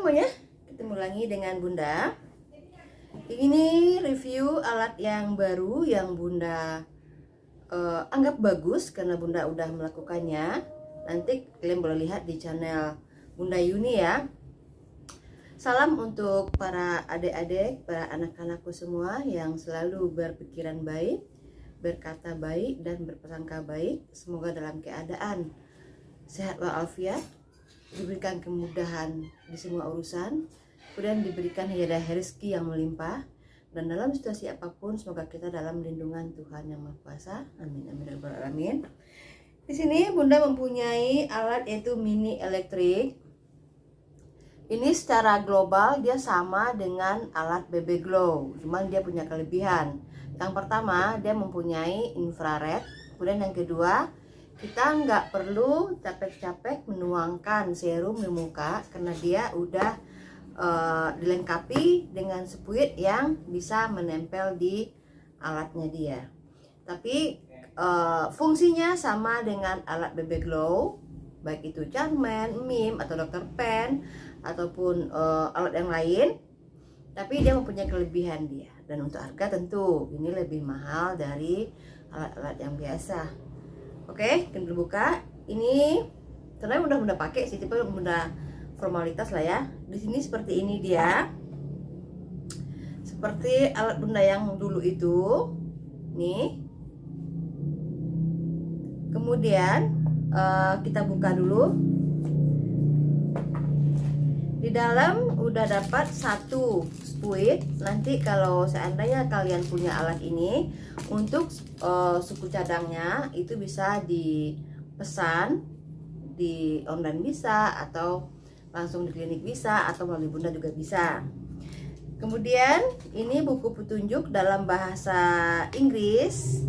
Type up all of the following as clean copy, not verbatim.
semuanya, ketemu lagi dengan Bunda. Ini review alat yang baru yang Bunda anggap bagus karena Bunda udah melakukannya. Nanti kalian boleh lihat di channel Bunda Yuni ya. Salam untuk para adik-adik, para anak-anakku semua yang selalu berpikiran baik, berkata baik dan berprasangka baik. Semoga dalam keadaan sehat walafiat, diberikan kemudahan di semua urusan, kemudian diberikan hidayah rezeki yang melimpah, dan dalam situasi apapun semoga kita dalam lindungan Tuhan yang Maha Kuasa. Amin amin ya rabbal alamin. Di sini Bunda mempunyai alat yaitu mini elektrik. Ini secara global dia sama dengan alat BB Glow, cuman dia punya kelebihan. Yang pertama, dia mempunyai infrared. Kemudian yang kedua, kita nggak perlu capek-capek menuangkan serum di muka karena dia udah dilengkapi dengan sepuit yang bisa menempel di alatnya dia. Tapi fungsinya sama dengan alat BB Glow, baik itu Charman, Mim atau Dr. Pen ataupun alat yang lain. Tapi dia mempunyai kelebihan dia, dan untuk harga tentu ini lebih mahal dari alat-alat yang biasa. Oke, kita buka. Ini sebenarnya udah pakai sih, tapi udah formalitas lah ya. Di sini seperti ini dia, seperti alat Bunda yang dulu itu. Nih. Kemudian kita buka dulu. Di dalam udah dapat satu spuit. Nanti kalau seandainya kalian punya alat ini, untuk suku cadangnya itu bisa dipesan di online bisa, atau langsung di klinik bisa, atau melalui Bunda juga bisa. Kemudian ini buku petunjuk dalam bahasa Inggris.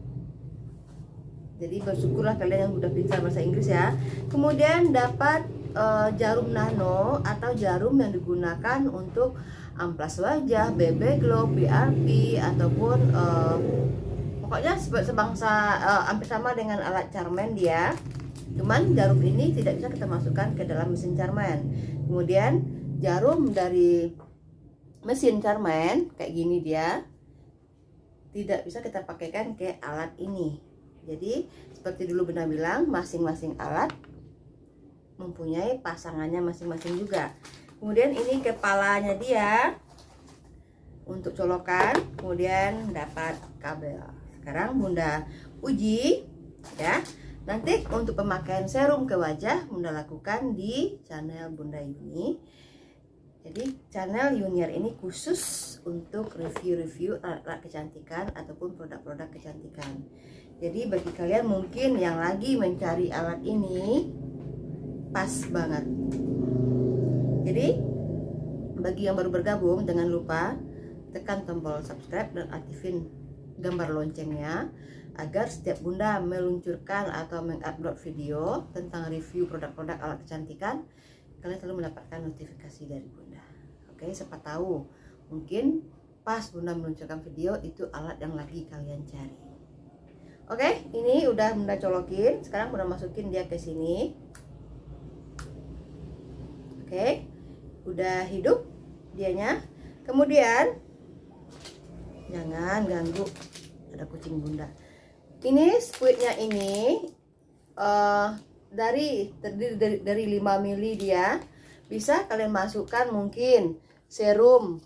Jadi bersyukurlah kalian yang udah pintar bahasa Inggris ya. Kemudian dapat jarum nano atau jarum yang digunakan untuk amplas wajah, BB Glow, BRP, ataupun pokoknya sebangsa hampir sama dengan alat Charman dia. Cuman jarum ini tidak bisa kita masukkan ke dalam mesin Charman. Kemudian jarum dari mesin Charman kayak gini dia tidak bisa kita pakaikan ke alat ini. Jadi seperti dulu Bunda bilang, masing-masing alat mempunyai pasangannya masing-masing juga. Kemudian ini kepalanya dia untuk colokan, kemudian dapat kabel. Sekarang Bunda uji ya. Nanti untuk pemakaian serum ke wajah Bunda lakukan di channel Bunda Yuni. Jadi channel Yuniar ini khusus untuk review-review alat kecantikan ataupun produk-produk kecantikan. Jadi bagi kalian mungkin yang lagi mencari alat ini, pas banget. Jadi bagi yang baru bergabung, jangan lupa tekan tombol subscribe dan aktifin gambar loncengnya agar setiap Bunda meluncurkan atau mengupload video tentang review produk-produk alat kecantikan, kalian selalu mendapatkan notifikasi dari Bunda. Oke, siapa tahu mungkin pas Bunda meluncurkan video itu alat yang lagi kalian cari. Oke, ini udah Bunda colokin. Sekarang Bunda masukin dia ke sini. Oke, udah hidup dianya. Kemudian jangan ganggu, ada kucing Bunda. Ini spuitnya ini terdiri dari 5 mili dia. Bisa kalian masukkan mungkin serum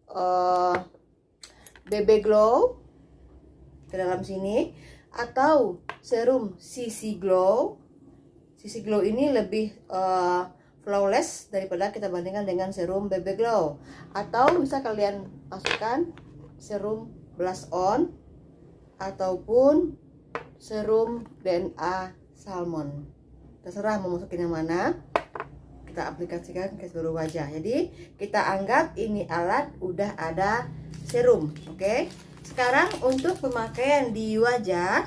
BB Glow ke dalam sini, atau serum CC Glow. CC Glow ini lebih flawless daripada kita bandingkan dengan serum BB Glow. Atau bisa kalian masukkan serum Blush On ataupun serum DNA Salmon. Terserah mau masukin yang mana. Kita aplikasikan ke seluruh wajah. Jadi kita anggap ini alat udah ada serum. Oke. Sekarang untuk pemakaian di wajah,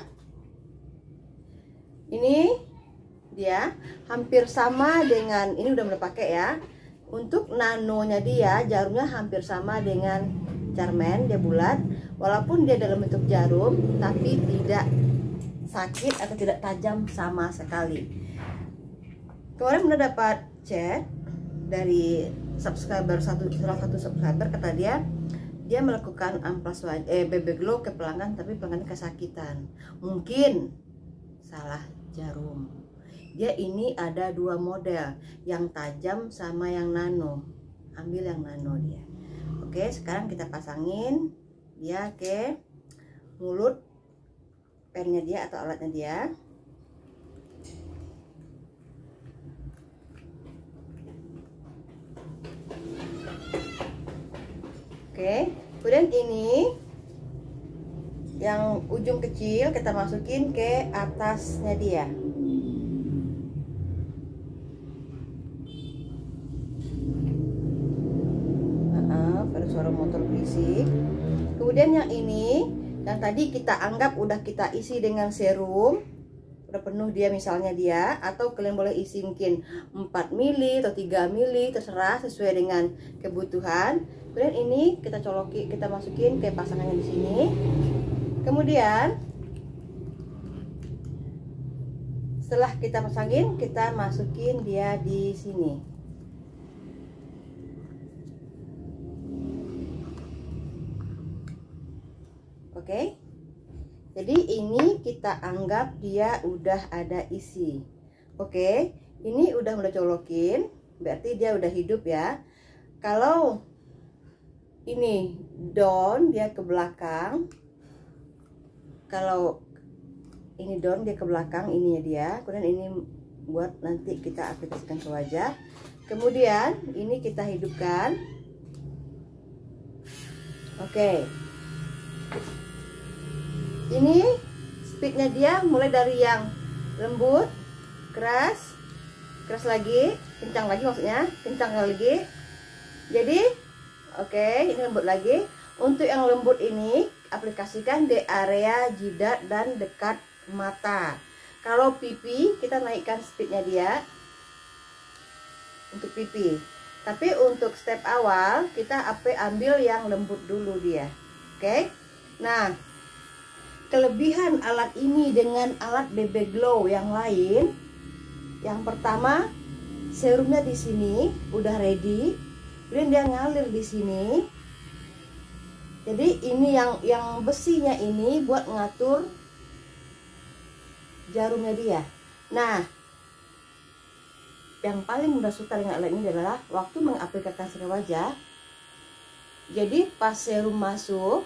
ini dia hampir sama dengan ini udah pakai ya. Untuk nanonya dia, jarumnya hampir sama dengan Charman, dia bulat. Walaupun dia dalam bentuk jarum, tapi tidak sakit atau tidak tajam sama sekali. Kemarin udah dapat chat dari salah satu subscriber, kata dia melakukan amplas BB Glow ke pelanggan tapi pelanggan kesakitan. Mungkin salah jarum. Dia ini ada dua model, yang tajam sama yang nano. Ambil yang nano dia. Oke, sekarang kita pasangin dia ke mulut pennya dia atau alatnya dia. Oke, kemudian ini yang ujung kecil kita masukin ke atasnya dia. Maaf, ada suara motor berisik. Kemudian yang ini, yang tadi kita anggap udah kita isi dengan serum, udah penuh dia misalnya dia, atau kalian boleh isi mungkin 4 mili atau 3 mili, terserah sesuai dengan kebutuhan. Kemudian ini kita coloki, kita masukin ke pasangannya di sini. Kemudian setelah kita pasangin, kita masukin dia di sini. Oke. Jadi ini kita anggap dia udah ada isi. Oke, ini udah mulai colokin, berarti dia udah hidup ya. Kalau ini down, dia ke belakang. Kalau ini down, dia ke belakang, ininya dia. Kemudian ini buat nanti kita aplikasikan ke wajah. Kemudian ini kita hidupkan. Oke. Ini speednya dia mulai dari yang lembut, keras lagi, kencang lagi maksudnya, kencang lagi. Jadi oke, ini lembut lagi. Untuk yang lembut ini aplikasikan di area jidat dan dekat mata. Kalau pipi kita naikkan speednya dia untuk pipi. Tapi untuk step awal kita ambil yang lembut dulu dia. Oke. Nah, kelebihan alat ini dengan alat BB Glow yang lain, yang pertama serumnya di sini udah ready, kemudian dia ngalir di sini. Jadi ini yang besinya ini buat ngatur jarumnya dia. Nah, yang paling mudah suka dengan alat ini adalah waktu mengaplikasikan ke wajah. Jadi pas serum masuk,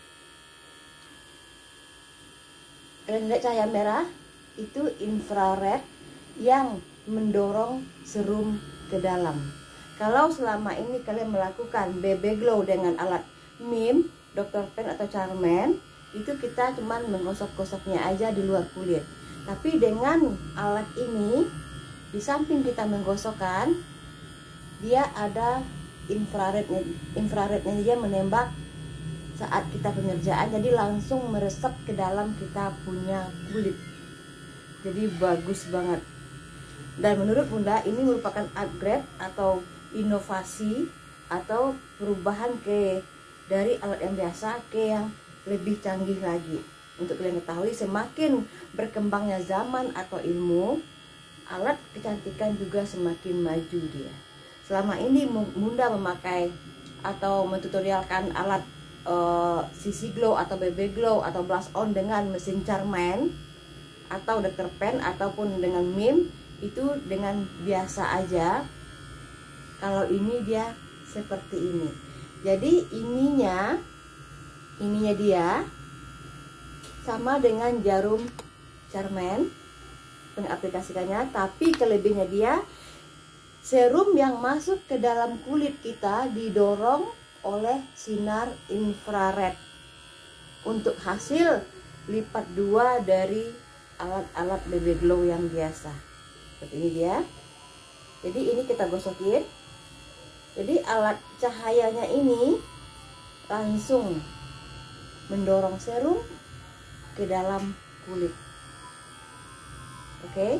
dan cahaya merah itu infrared yang mendorong serum ke dalam. Kalau selama ini kalian melakukan BB Glow dengan alat MIM, Dr. Pen atau Charmin, itu kita cuman menggosok-gosoknya aja di luar kulit. Tapi dengan alat ini, di samping kita menggosokkan, dia ada infrarednya dia menembak saat kita pengerjaan, jadi langsung meresap ke dalam kita punya kulit. Jadi bagus banget. Dan menurut Bunda ini merupakan upgrade atau inovasi atau perubahan dari alat yang biasa ke yang lebih canggih lagi. Untuk kalian ketahui, semakin berkembangnya zaman atau ilmu, alat kecantikan juga semakin maju dia. Selama ini Bunda memakai atau mentutorialkan alat CC Glow atau BB Glow atau Blush On dengan mesin Charmin atau Dr. Pen ataupun dengan MIM, itu dengan biasa aja. Kalau ini dia seperti ini. Jadi ininya dia sama dengan jarum Charmin pengaplikasikannya, tapi kelebihannya dia serum yang masuk ke dalam kulit kita didorong oleh sinar infrared untuk hasil lipat 2 dari alat-alat BB Glow yang biasa. Seperti ini dia. Jadi ini kita gosokin. Jadi alat cahayanya ini langsung mendorong serum ke dalam kulit. Oke.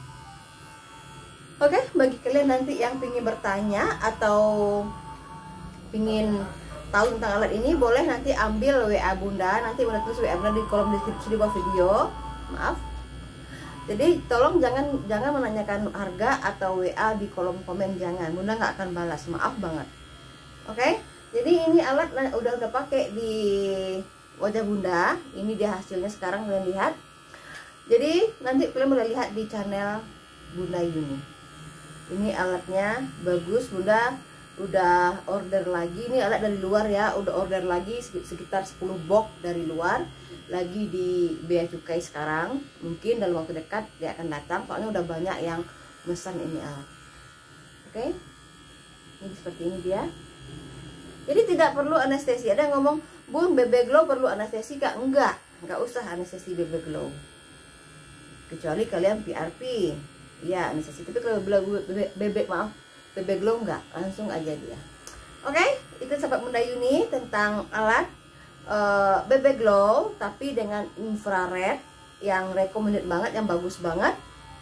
Oke, bagi kalian nanti yang ingin bertanya atau ingin tahu tentang alat ini, boleh nanti ambil WA Bunda. Nanti Bunda tulis WA Bunda di kolom deskripsi di bawah video. Maaf. Jadi tolong jangan menanyakan harga atau WA di kolom komen, jangan. Bunda nggak akan balas, maaf banget. Oke? Jadi ini alat udah pakai di wajah Bunda. Ini dia hasilnya sekarang, kalian lihat. Jadi nanti kalian boleh lihat di channel Bunda Yuni. Ini alatnya bagus, Bunda udah order lagi. Ini alat dari luar ya, udah order lagi sekitar 10 box dari luar. Lagi di Bea Cukai sekarang, mungkin dalam waktu dekat dia akan datang, soalnya udah banyak yang pesan ini alat. Oke, ini seperti ini dia. Jadi tidak perlu anestesi. Ada yang ngomong, Bun, BB Glow perlu anestesi Kak? Enggak usah anestesi BB Glow, kecuali kalian PRP ya anestesi. Tapi kalau BB Glow enggak, langsung aja dia. Oke, itu sahabat Bunda Yuni tentang alat BB Glow tapi dengan infrared yang recommended banget, yang bagus banget.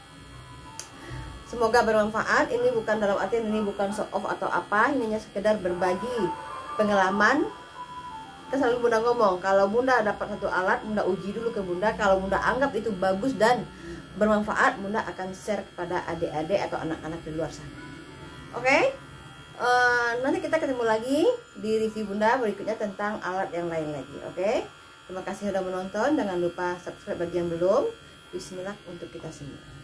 Semoga bermanfaat. Ini bukan dalam artian ini bukan show off atau apa, ini hanya sekedar berbagi pengalaman. Kan selalu Bunda ngomong, kalau Bunda dapat satu alat, Bunda uji dulu ke Bunda. Kalau Bunda anggap itu bagus dan bermanfaat, Bunda akan share kepada adik-adik atau anak-anak di luar sana. Oke? Nanti kita ketemu lagi di review Bunda berikutnya tentang alat yang lain lagi. Oke? Terima kasih sudah menonton. Jangan lupa subscribe bagi yang belum. Bismillah untuk kita semua.